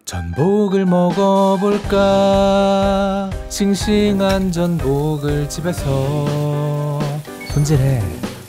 전복을 먹어볼까? 싱싱한 전복을 집에서 손질해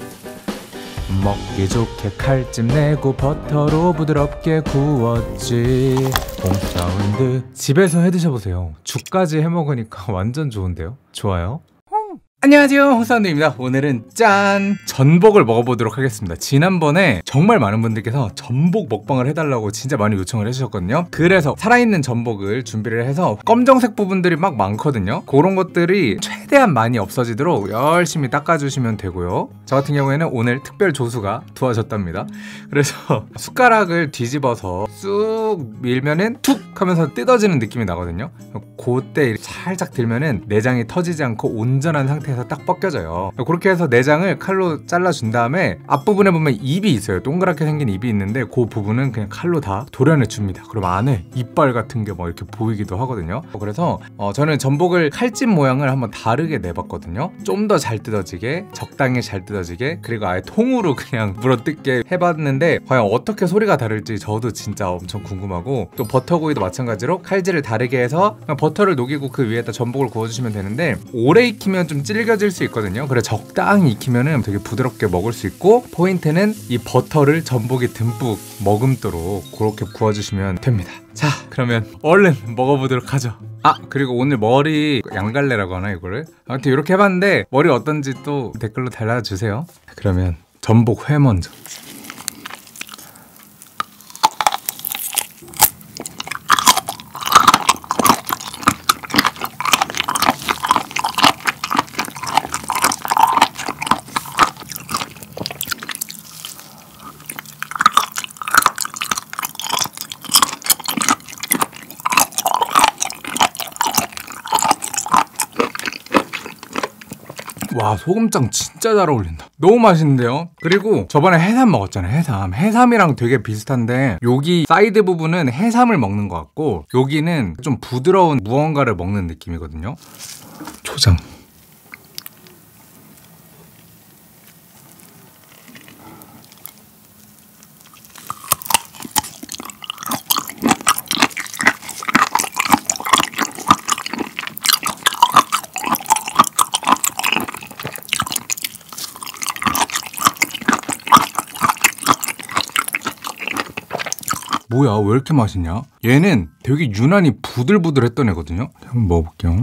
먹기 좋게 칼집 내고 버터로 부드럽게 구웠지. 홈사운드 집에서 해드셔보세요. 죽까지 해먹으니까 완전 좋은데요? 좋아요? 안녕하세요, 홍사운드입니다. 오늘은 짠! 전복을 먹어보도록 하겠습니다. 지난번에 정말 많은 분들께서 전복 먹방을 해달라고 진짜 많이 요청을 해주셨거든요. 그래서 살아있는 전복을 준비를 해서 검정색 부분들이 막 많거든요. 그런 것들이 최대한 많이 없어지도록 열심히 닦아주시면 되고요. 저 같은 경우에는 오늘 특별 조수가 도와줬답니다. 그래서 숟가락을 뒤집어서 쑥 밀면은 툭 하면서 뜯어지는 느낌이 나거든요. 그때 살짝 들면은 내장이 터지지 않고 온전한 상태에서 딱 벗겨져요. 그렇게 해서 내장을 칼로 잘라준 다음에 앞부분에 보면 입이 있어요. 동그랗게 생긴 입이 있는데 그 부분은 그냥 칼로 다 도려내줍니다. 그럼 안에 이빨 같은 게 막 이렇게 보이기도 하거든요. 그래서 저는 전복을 칼집 모양을 한번 다르게 내봤거든요. 좀 더 잘 뜯어지게, 적당히 잘 뜯어지게, 그리고 아예 통으로 그냥 물어뜯게 해봤는데 과연 어떻게 소리가 다를지 저도 진짜 엄청 궁금하고, 또 버터구이도 마찬가지로 칼질을 다르게 해서 그냥 버터를 녹이고 그 위에다 전복을 구워주시면 되는데, 오래 익히면 좀 질겨질 수 있거든요. 그래 적당히 익히면은 되게 부드럽게 먹을 수 있고, 포인트는 이 버터를 전복에 듬뿍 머금도록 그렇게 구워주시면 됩니다. 자, 그러면 얼른 먹어보도록 하죠. 그리고 오늘 머리 양갈래라고 하나 이거를? 아무튼 이렇게 해봤는데 머리 어떤지 또 댓글로 달아주세요. 그러면 전복 회 먼저. 와, 소금장 진짜 잘 어울린다. 너무 맛있는데요? 그리고 저번에 해삼 먹었잖아요. 해삼이랑 되게 비슷한데 여기 사이드 부분은 해삼을 먹는 것 같고 여기는 좀 부드러운 무언가를 먹는 느낌이거든요. 초장. 뭐야, 왜 이렇게 맛있냐? 얘는 되게 유난히 부들부들했던 애거든요. 한번 먹어볼게요.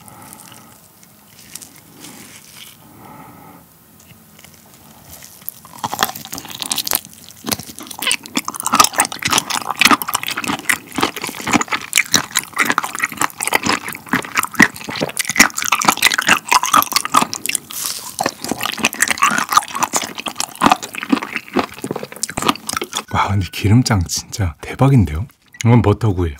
와, 근데 기름장 진짜 대박인데요? 이건 버터구이.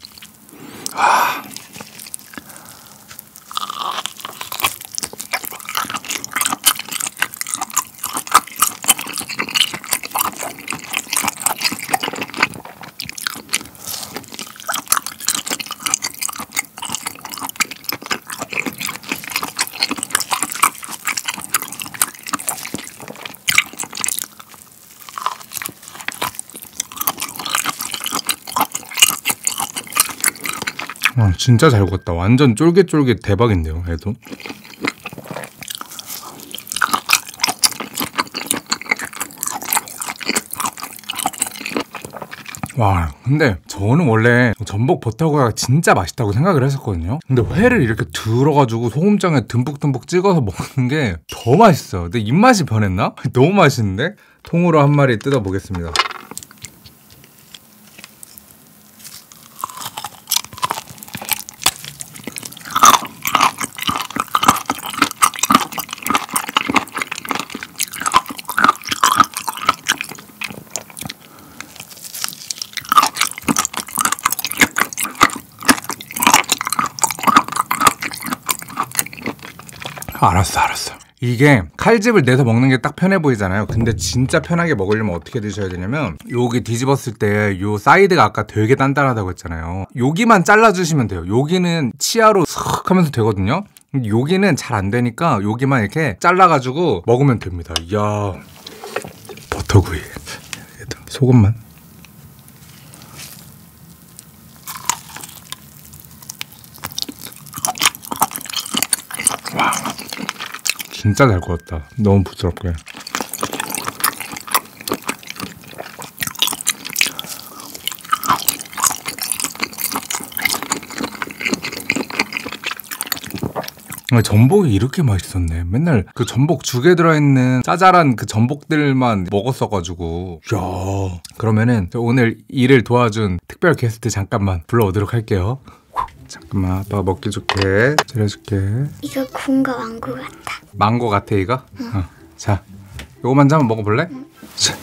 진짜 잘 구웠다. 완전 쫄깃쫄깃 대박인데요, 얘도. 와, 근데 저는 원래 전복 버터구이가 진짜 맛있다고 생각을 했었거든요. 근데 회를 이렇게 들어가지고 소금장에 듬뿍듬뿍 찍어서 먹는 게 더 맛있어요. 근데 입맛이 변했나? 너무 맛있는데? 통으로 한 마리 뜯어보겠습니다. 알았어. 이게 칼집을 내서 먹는 게 딱 편해 보이잖아요. 근데 진짜 편하게 먹으려면 어떻게 드셔야 되냐면, 여기 뒤집었을 때 요 사이드가 아까 되게 단단하다고 했잖아요. 여기만 잘라주시면 돼요. 여기는 치아로 슥 하면서 되거든요. 여기는 잘 안 되니까 여기만 이렇게 잘라가지고 먹으면 됩니다. 이야, 버터구이. 소금만. 진짜 잘 구웠다. 너무 부드럽게. 전복이 이렇게 맛있었네. 맨날 그 전복 죽에 들어있는 짜잘한 그 전복들만 먹었어가지고. 야, 그러면은 오늘 일을 도와준 특별 게스트 잠깐만 불러오도록 할게요. 잠깐만, 아빠가 먹기 좋게 차려줄게. 이거 구운 거 망고 같아. 망고 같아 이거? 응. 자, 요거 먼저 한번 먹어볼래? 응. 자.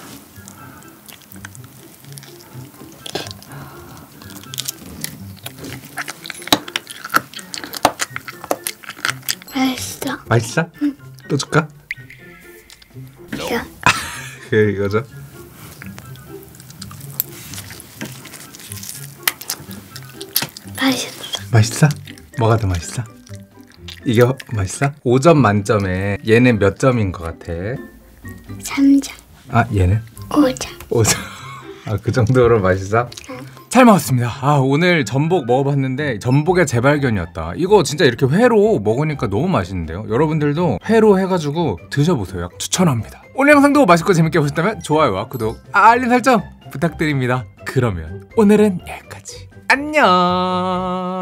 맛있어. 맛있어? 응. 또 줄까? 이거. 그래, 이거죠. 맛있어. 맛있어? 뭐가 더 맛있어? 이게 맛있어? 5점 만점에 얘는 몇 점인 것 같아? 3점. 아, 얘는? 5점. 5점. 아, 그 정도로 맛있어? 잘 먹었습니다. 아, 오늘 전복 먹어봤는데 전복의 재발견이었다. 이거 진짜 이렇게 회로 먹으니까 너무 맛있는데요. 여러분들도 회로 해가지고 드셔보세요. 추천합니다. 오늘 영상도 맛있고 재밌게 보셨다면 좋아요와 구독, 알림 설정 부탁드립니다. 그러면 오늘은 여기까지. 안녕.